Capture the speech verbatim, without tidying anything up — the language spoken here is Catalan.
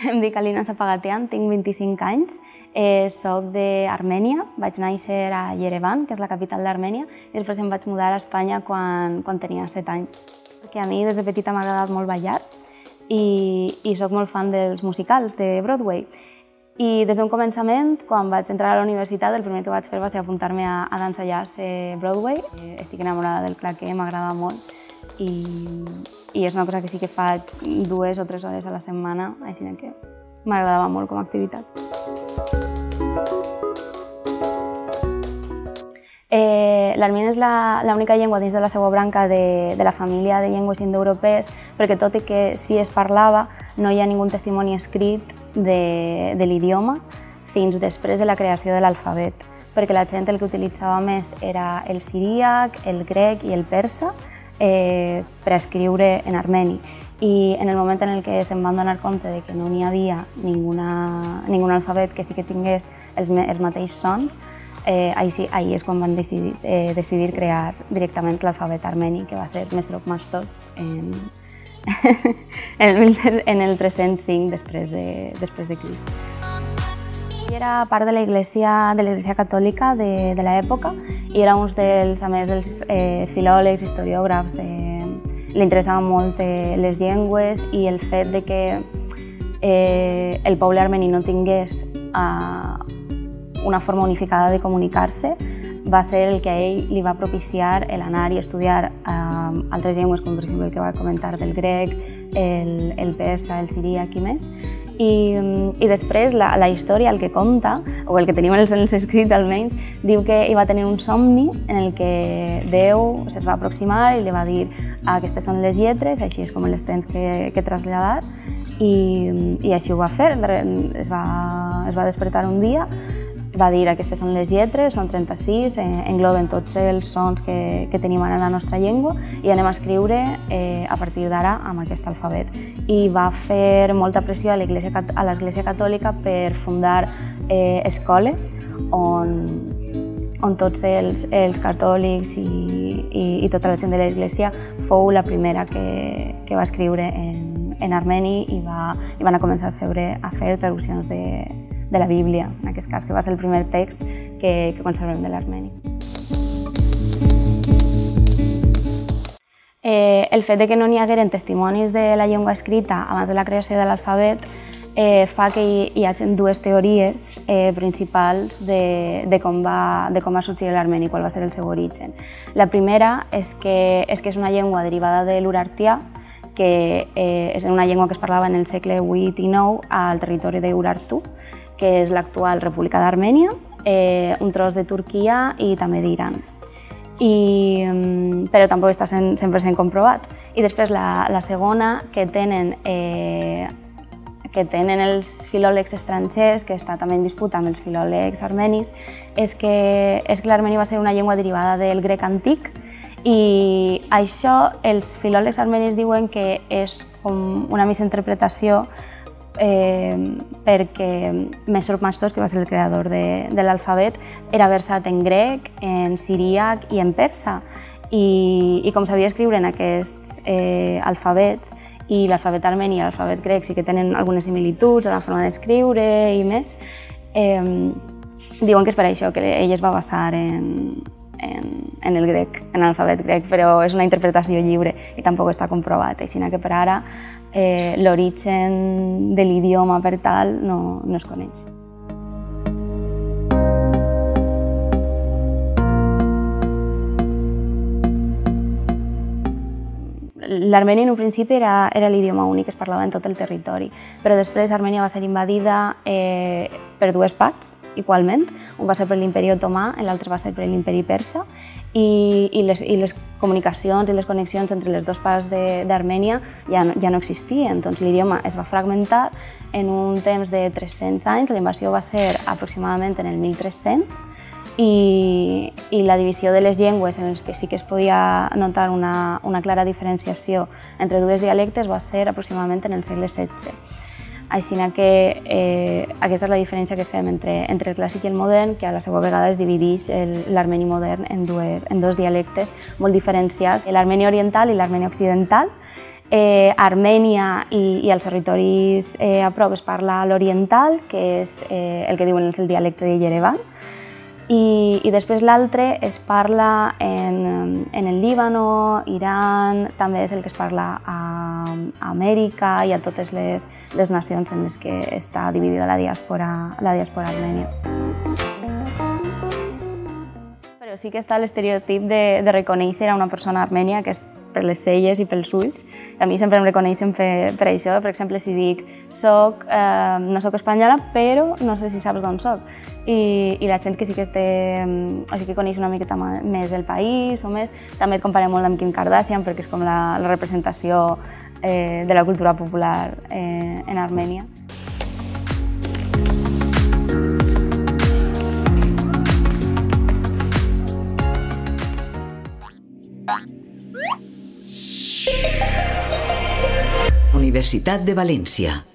Em dic Alina Zapagatian, tinc vint-i-cinc anys, eh, soc d'Armènia, vaig néixer a Yerevan, que és la capital d'Armènia, i després em vaig mudar a Espanya quan, quan tenia set anys. Perquè a mi des de petita m'ha agradat molt ballar i, i soc molt fan dels musicals de Broadway. I des d'un començament, quan vaig entrar a la universitat, el primer que vaig fer va ser apuntar-me a, a dansa jazz de Broadway. Estic enamorada del claqué, m'agrada molt i, i és una cosa que sí que faig dues o tres hores a la setmana, així que m'agradava molt com a activitat. Eh, L'armeni és l'única llengua dins de la seva branca de, de la família de llengües indoeuropees, perquè tot i que sí es parlava, no hi ha ningú testimoni escrit de, de l'idioma fins després de la creació de l'alfabet, perquè la gent el que utilitzava més era el siríac, el grec i el persa eh, per escriure en armeni. I en el moment en el que se'n van donar compte de que no n'hi havia ninguna, ningun alfabet que sí que tingués els, els mateixos sons, Eh, ahí, ahí és quan van decidir, eh, decidir crear directament l'alfabet armeni, que va ser Mesrop Mashtots en, en, el, en el tres-cents cinc després de, després de Crist. Era part de l'Església de l'Església catòlica de, de l'època i era un dels, a més, dels eh, filòlegs, historiògrafs. De, li interessaven molt eh, les llengües i el fet de que eh, el poble armeni no tingués eh, una forma unificada de comunicar-se va ser el que a ell li va propiciar l'anar i estudiar eh, altres llengües, com per exemple el que va comentar del grec, el, el persa, el siríac i més. I, i després la, la història, el que conta, o el que tenim en els, els escrits almenys, diu que ell va tenir un somni en el que Déu es va aproximar i li va dir aquestes són les lletres, així és com les tens que, que traslladar, i, i així ho va fer. Es va, es va despertar un dia, va dir aquestes són les lletres, són trenta-sis, engloben tots els sons que, que tenim ara en la nostra llengua i anem a escriure eh, a partir d'ara amb aquest alfabet. I va fer molta pressió a l'Església Catòlica per fundar eh, escoles on, on tots els, els catòlics i, i, i tota la gent de l'Església fou la primera que, que va escriure en, en armeni i, va, i van a començar a fer, a fer traduccions de de la Bíblia, en aquest cas, que va ser el primer text que, que conservem de l'armeni. Eh, el fet de que no n'hi hagueren testimonis de la llengua escrita abans de la creació de l'alfabet eh, fa que hi, hi hagi dues teories eh, principals de, de, com va, de com va sorgir l'armeni, qual va ser el seu origen. La primera és que és, que és una llengua derivada de l'urartià, que eh, és una llengua que es parlava en el segle vuit i nou al territori d'Urartu, que és l'actual República d'Armènia, eh, un tros de Turquia i també d'Iran. I, però tampoc està cent per cent comprovat. I després la, la segona que tenen, eh, que tenen els filòlegs estrangers, que està també en disputa amb els filòlegs armenis, és que, és que l'armeni va ser una llengua derivada del grec antic i això els filòlegs armenis diuen que és com una misinterpretació Eh, perquè Mesrop Mashtots, que va ser el creador de, de l'alfabet, era versat en grec, en siríac i en persa. I, i com sabia escriure en aquests eh, alfabets, i l'alfabet armeni i l'alfabet grec sí que tenen algunes similituds a la forma d'escriure i més, eh, diuen que és per això que ell es va basar en, en, en el grec, en l'alfabet grec, però és una interpretació lliure i tampoc està comprovat, així que per ara Eh, l'origen de l'idioma per tal no, no es coneix. L'armeni en un principi era, era l'idioma únic que es parlava en tot el territori, però després Armènia va ser invadida eh, per dues parts, igualment. Un va ser per l'imperi otomà, l'altre va ser per l'imperi persa, i, i, les, i les comunicacions i les connexions entre les dues parts d'Armènia ja, no, ja no existien. Doncs l'idioma es va fragmentar en un temps de tres-cents anys, la invasió va ser aproximadament en el mil tres-cents, I, i la divisió de les llengües en les que sí que es podia notar una, una clara diferenciació entre dues dialectes va ser aproximadament en el segle setze. Així que eh, aquesta és la diferència que fem entre, entre el clàssic i el modern, que a la seva vegada es divideix l'armeni modern en, dues, en dos dialectes molt diferenciats, l'armeni oriental i l'armeni occidental, Eh, Armènia i, i els territoris eh, a prop es parla l'oriental, que és eh, el que diuen és el dialecte de Yerevan, i, i després l'altre es parla en, en el Líbano, Iran, també és el que es parla a, a Amèrica i a totes les, les nacions en les que està dividida la diàspora, la diàspora armènia. Però sí que està l'estereotip de, de reconèixer a una persona armènia, que és per les celles i pels ulls. A mi sempre em reconeixen per, per això. Per exemple, si dic soc, eh, no soc espanyola, però no sé si saps d'on soc. I, I la gent que sí que té, o sigui que coneix una miqueta més del país o més, també et comparem molt amb Kim Kardashian perquè és com la, la representació eh, de la cultura popular eh, en Armènia. Universitat de València.